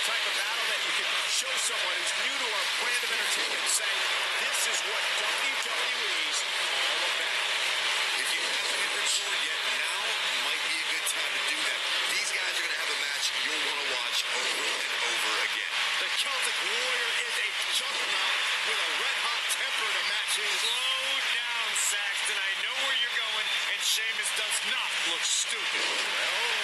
type of battle that you can show someone who's new to our brand of entertainment and say, this is what WWE's all about. If you haven't hit record yet, now might be a good time to do that. These guys are going to have a match you'll want to watch over and over again. The Celtic Warrior is a juggernaut with a red-hot temper to match his. Slow down, Saxton. I know where you're going, and Sheamus does not look stupid. Well,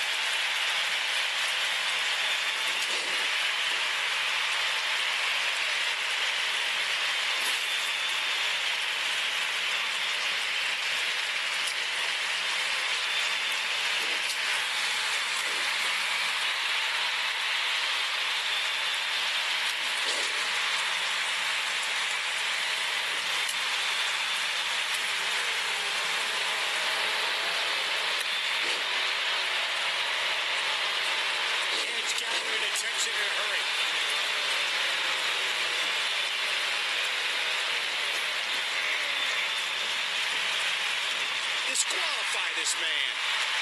attention in a hurry. Disqualify this man.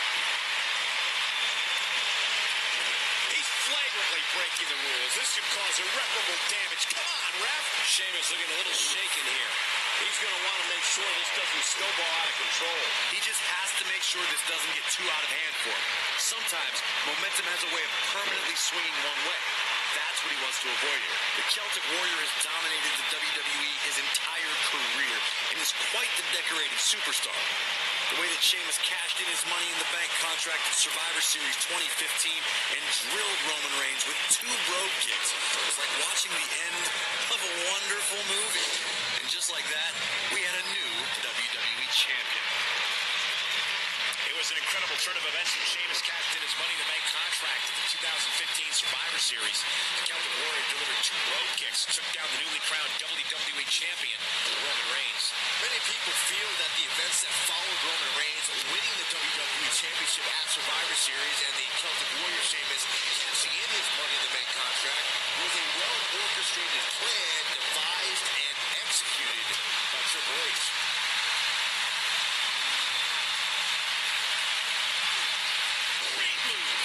He's flagrantly breaking the rules. This could cause irreparable damage. Come on, ref. Sheamus looking a little shaken here. He's going to want to make sure this doesn't snowball out of control. He just has to make sure this doesn't get too out of hand for him. Sometimes momentum has a way of permanently swinging one way. That's what he wants to avoid here. The Celtic Warrior has dominated the WWE his entire career and is quite the decorated superstar. The way that Sheamus cashed in his Money in the Bank contract at Survivor Series 2015 and drilled Roman Reigns with 2 brogue kicks was like watching the end of a wonderful movie. And just like that, we had a new WWE champion. It was an incredible turn of events when Sheamus cashed in his Money in the Bank contract at the 2015 Survivor Series. The Celtic Warrior delivered 2 brogue kicks, took down the newly crowned WWE champion, Roman Reigns. Many people feel that the events that followed Roman Reigns winning the WWE Championship at Survivor Series and the Celtic Warrior Sheamus cashing in his Money in the Bank contract was a well-orchestrated plan devised and executed by Triple H. Great move.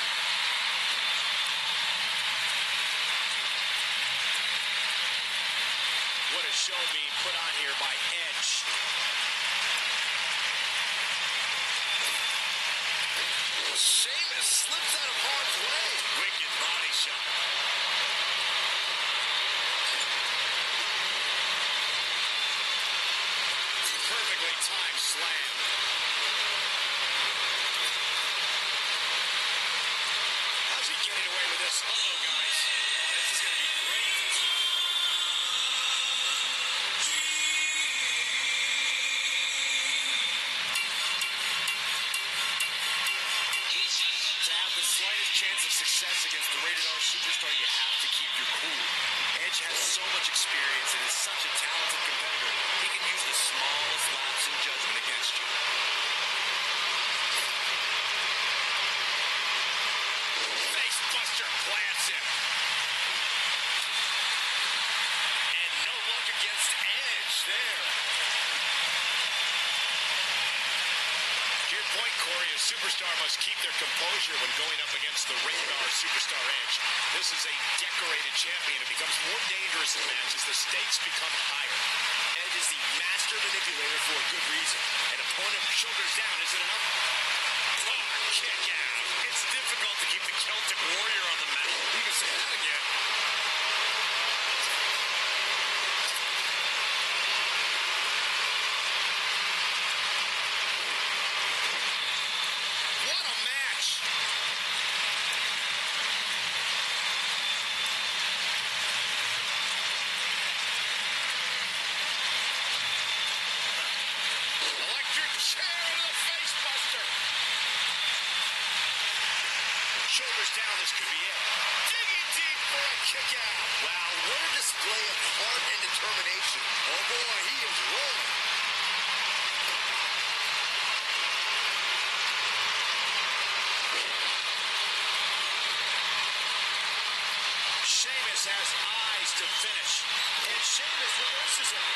What a show being put on here by Edge. Sheamus slips out of harm's way. Wicked body shot. Perfectly timed slam. How's he getting away with this? Uh-oh, guys. Oh, this is going to be great. To have the slightest chance of success against the rated R superstar, you have to keep your cool. Edge has so much experience and is such a talented competitor, he can use the smallest lapse in judgment against you. Face buster plants him. And no luck against Edge there. To your point, Corey, a superstar must keep their composure when going up against the rated R superstar Edge. This is a decorated champion. It becomes more dangerous in matches. The stakes become higher. Edge is the master manipulator for a good reason. An opponent shoulders down, is it enough? Oh, kick out. It's difficult to keep the Celtic Warrior on the mat. You can say that again. What a match! Electric chair to the face buster. Shoulders down, this could be it. Digging deep for a kick out. Wow, what a display of heart and determination. Oh boy, he is rolling. Sheamus has eyes to finish. And Sheamus reverses it.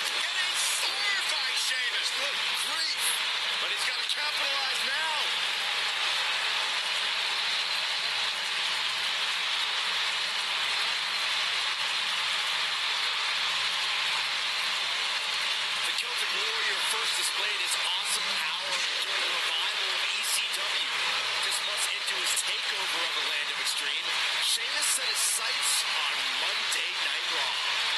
Getting starved by Sheamus. Good grief. But he's got to capitalize now. first displayed his awesome power during the revival of ECW. Just months into his takeover of the Land of Extreme, Sheamus set his sights on Monday Night Raw.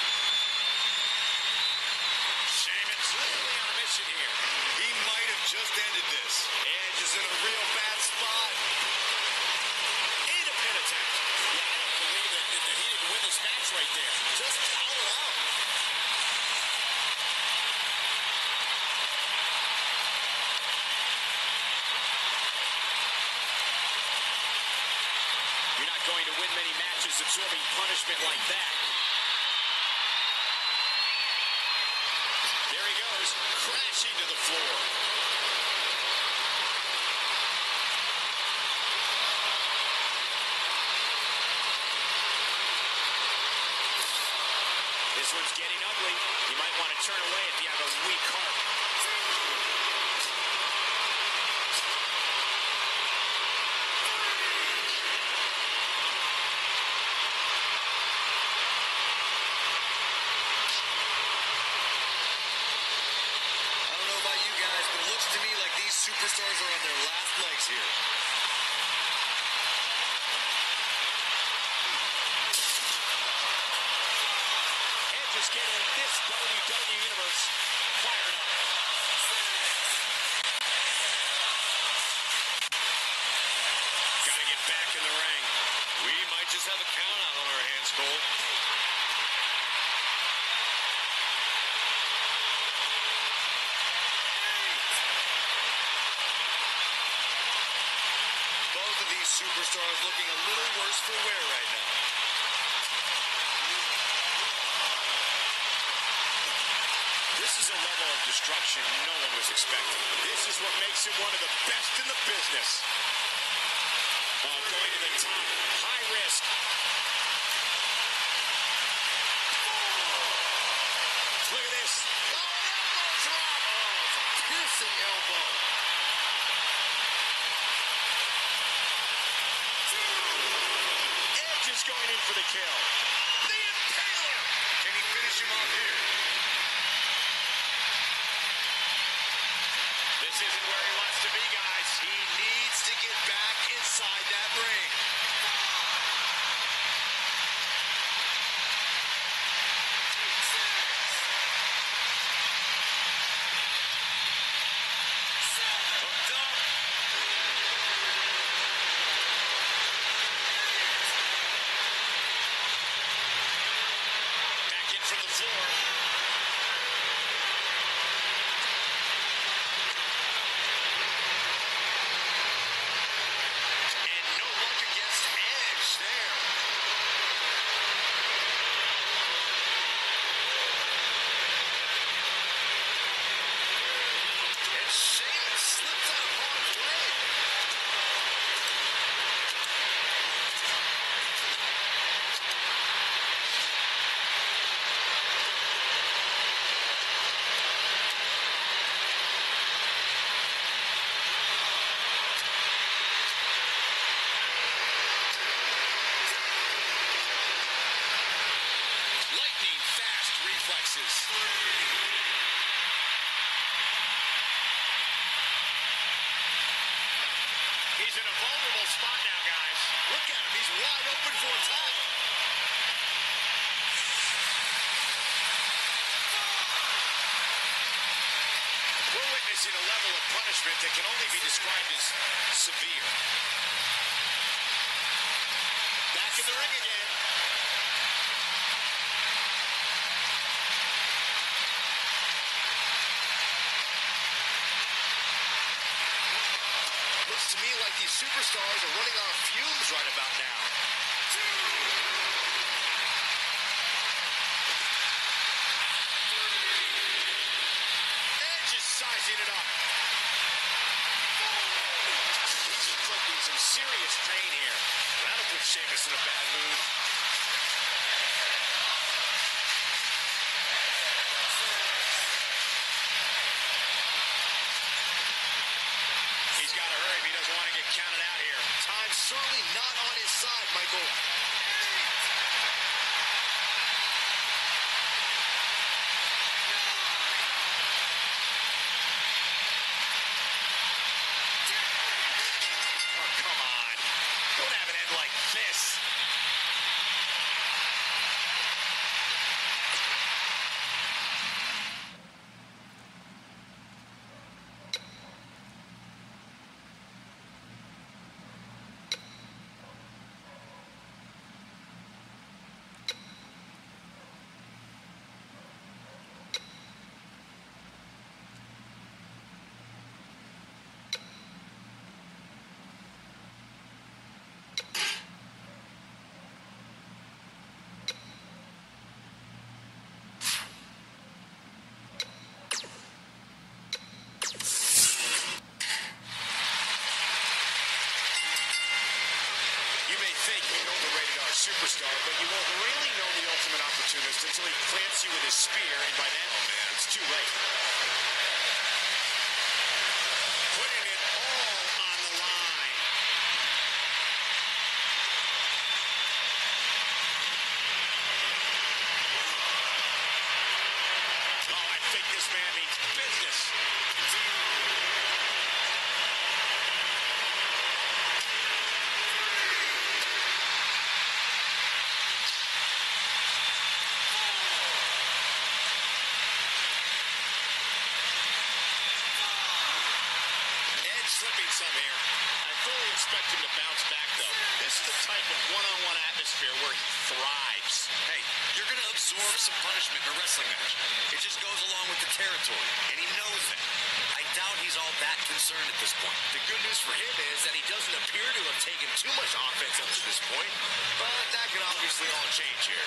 Sheamus really on a mission here. He might have just ended this. Edge is in a real bad spot. Ain't a pin attempt. Yeah, I don't believe that he didn't win this match right there. Just power out. You're not going to win many matches absorbing punishment like that. There he goes, crashing to the floor. This one's getting ugly. You might want to turn away if you have a weak heart. I don't know about you guys, but it looks to me like these superstars are on their last legs here. Edge is getting this WWE Universe fired up. Gotta get back in the ring. We might just have a count out on our hands, Cole. Both of these superstars looking a little worse for wear right now. This is a level of destruction no one was expecting. This is what makes him one of the best in the business. Going to the top, high risk. Look at this. Oh, elbow drop. Oh, it's a piercing elbow. Edge is going in for the kill. The Impaler. Can he finish him off here? This isn't where he wants to be, guys. He needs to get back inside that ring. Hooked up. Back in from the floor. And no luck against Edge there. And Sheamus slips out of harm's way. Lightning fast reflexes. He's in a vulnerable spot now, guys. Look at him. He's wide open for a tap. We're witnessing a level of punishment that can only be described as severe. Back in the ring again. Looks to me like these superstars are running on fumes right about now. Edge is sizing it up. He's inflicting some serious pain here. That'll put Sheamus in a bad mood. He's got to hurry if he doesn't want to get counted out here. Time's certainly not on his side, Michael. superstar, but you won't really know the ultimate opportunist until he plants you with his spear, and by then, oh man, it's too late. Putting it all on the line. Oh, I think this man means business. Slipping some here. I fully expect him to bounce back, though. This is the type of one-on-one atmosphere where he thrives. Hey, you're going to absorb some punishment in a wrestling match. It just goes along with the territory, and he knows that. I doubt he's all that concerned at this point. The good news for him is that he doesn't appear to have taken too much offense up to this point, but that can obviously all change here.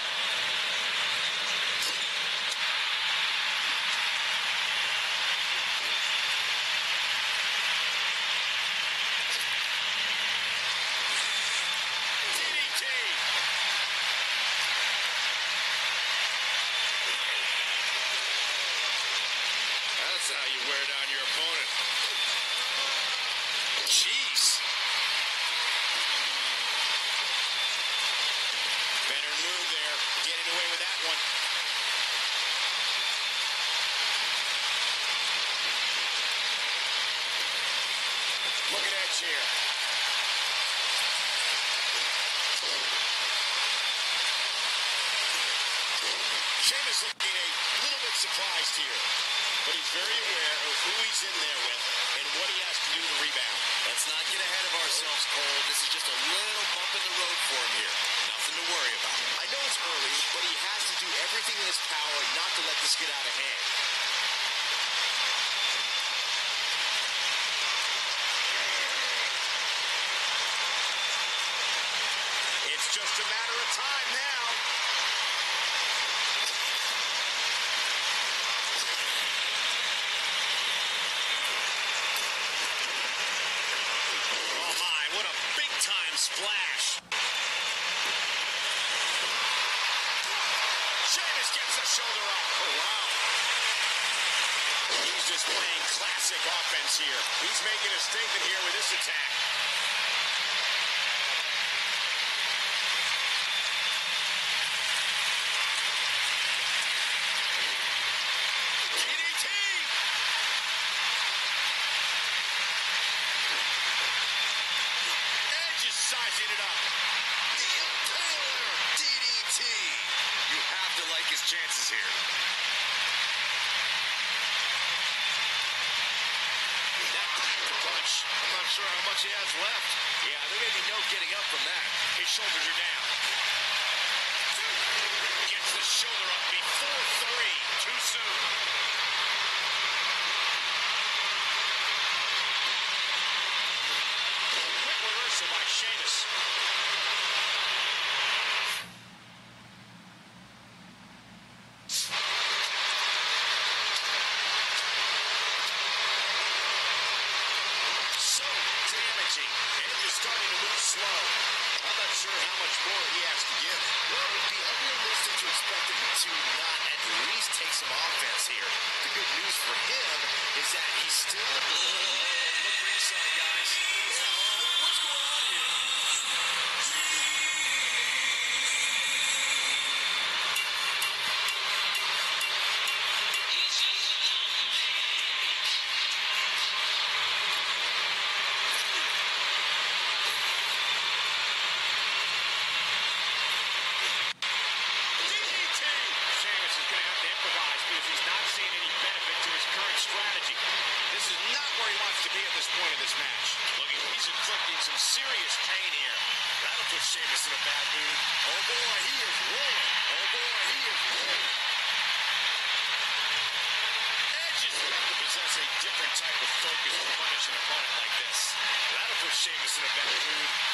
That's how you wear down your opponent. Jeez. Better move there. Getting away with that one. Look at Edge here. Sheamus looking a little bit surprised here, but he's very aware of who he's in there with and what he has to do to rebound. Let's not get ahead of ourselves, Cole. This is just a little bump in the road for him here. Nothing to worry about. I know it's early, but he has to do everything in his power not to let this get out of hand. It's just a matter of time now. Oh my, what a big-time splash. Sheamus gets the shoulder up. Oh, wow. He's just playing classic offense here. He's making a statement here with this attack. DDT! Edge is sizing it up. DDT. You have to like his chances here. That punch. I'm not sure how much he has left. Yeah, there may be no getting up from that. His shoulders are down. Gets the shoulder up before 3. Too soon. Quick reversal by Sheamus. So damaging. Edge is starting to move slow. I'm not sure how much more he has to give. Well, it would be unrealistic to expect him to not at least take some offense here. The good news for him is that he's still... Look ringside, guys. What's going on here? DDT! Sheamus is going to have to improvise because he's not seeing any benefit to his current strategy. This is not where he wants to be at this point in this match. Looking, he's inflicting some serious pain here. That'll put Sheamus in a bad mood. Oh boy, he is rolling. Oh boy, he is rolling. Edge is known to possess a different type of focus to punish an opponent like this. That'll put Sheamus in a bad mood.